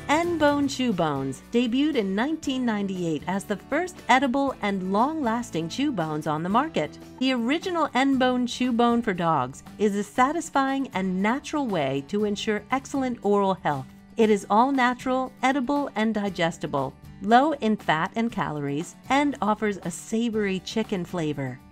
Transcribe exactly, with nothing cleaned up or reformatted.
N-Bone Chew Bones debuted in nineteen ninety-eight as the first edible and long-lasting chew bones on the market. The original N-Bone Chew Bone for dogs is a satisfying and natural way to ensure excellent oral health. It is all natural, edible, and digestible, low in fat and calories, and offers a savory chicken flavor.